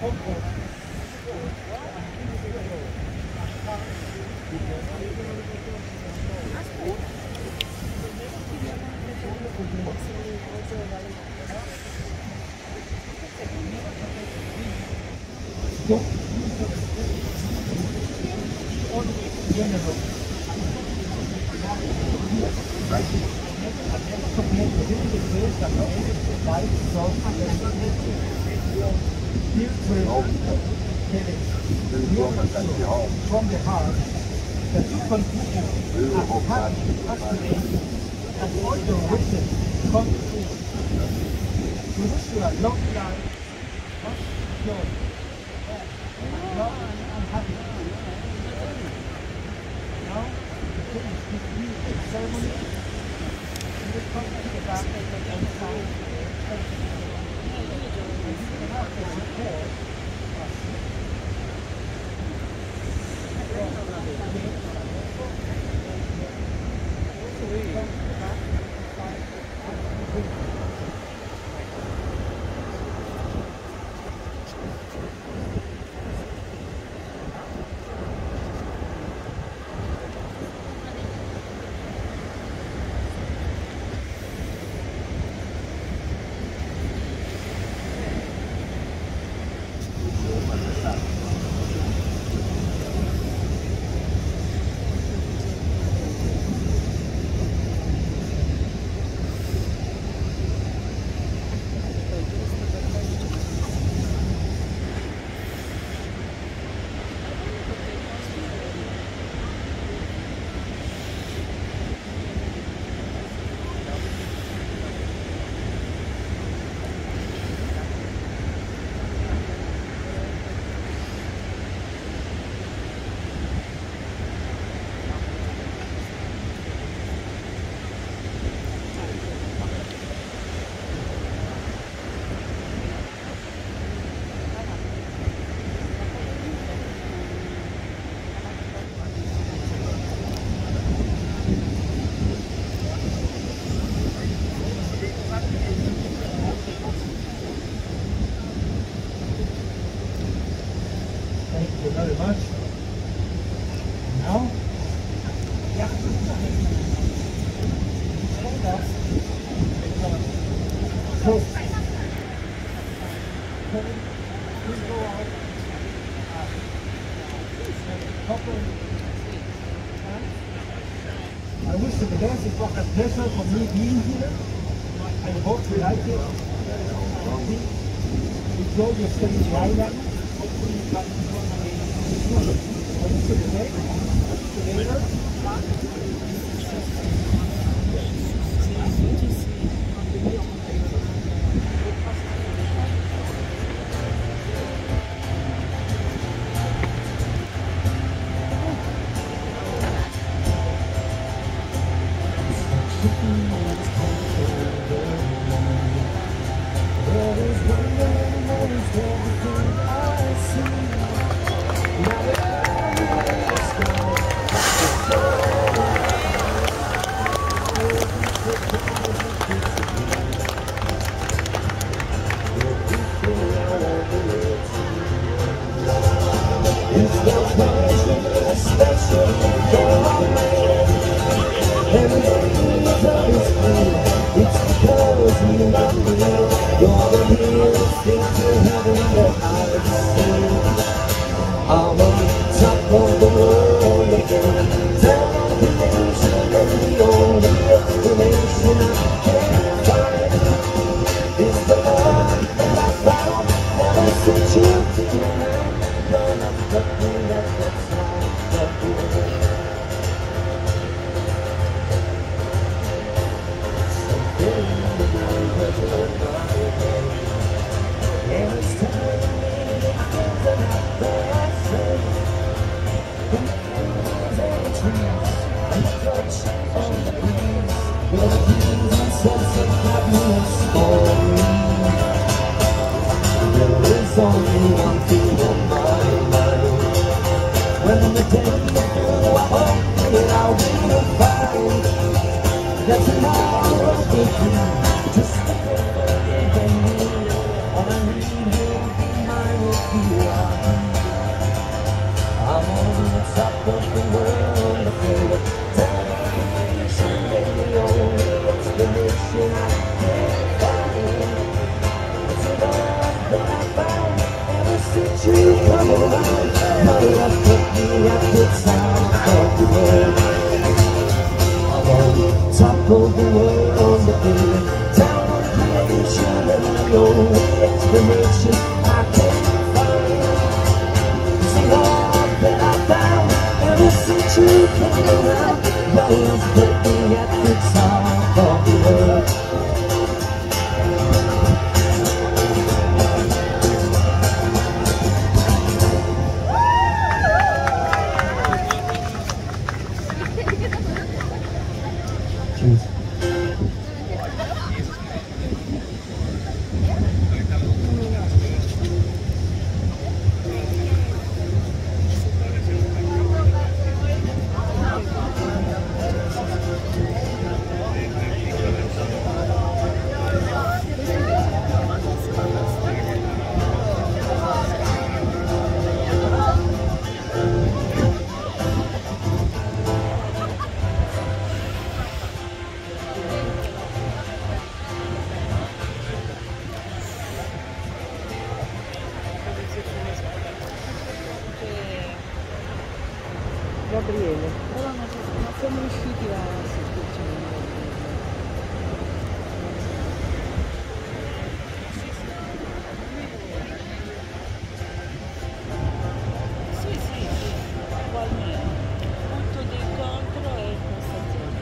From the heart, that you continue as happy as today, and all your wishes come true. We wish you a long life, much joy, love and happiness. Now, to finish this beautiful ceremony, we will come to the back and sign everything. And you can have the report. Very much. Now, yeah. So, please go out. I wish you the best. It was a pleasure for me being here. I hope you like it. Enjoy your stay in the island. Hopefully you can later. Just love put me at the top of the world. I'm on top of the world on the bed, down on creation, and I know explanation I can't find. See all that I found ever since you came around. Your love put me at the top of the world. Gabriele, però non siamo riusciti a sentirci. Sì, ugualmente. Punto di incontro è questa zona.